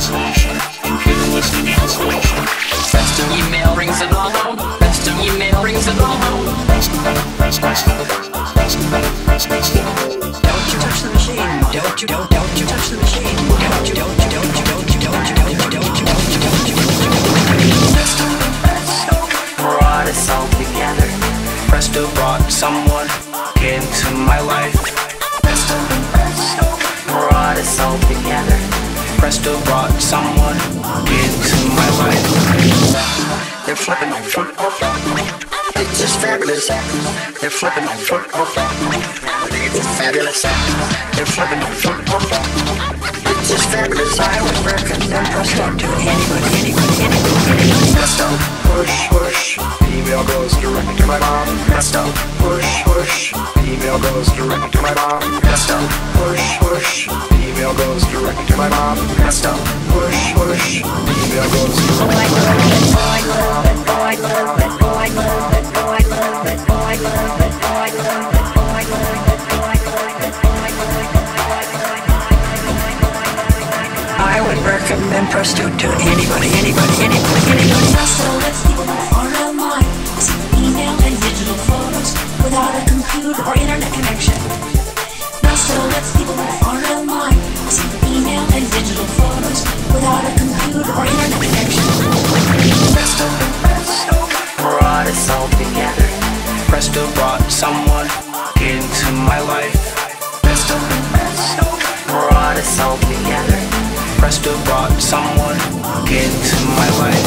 installation. Computer listening installation. Presto email rings it all home. Presto email rings it all home. Don't you touch the machine. Don't you touch the machine. Don't you brought us all together. Presto brought someone into my life. Presto brought us all together. Presto brought someone into my life. They're flipping my foot off. It's just fabulous. They're flipping my foot off. It's fabulous. They're flipping my foot off. It's just fabulous. I would recommend Presto to anybody. Presto, push, push. Email goes directly to my mom. Presto, push, push. Email goes directly to my mom. Presto, push, push. Email goes directly to my mom. Presto, push, push. Email goes directly to my mom. I would recommend Presto to anybody. Presto lets people move online, send email and digital photos without a computer or internet connection. Presto lets people move online, send email and digital photos without a computer or internet connection. Presto brought us all together. Presto brought someone into my life. Presto brought us all together. Presto brought someone into my life.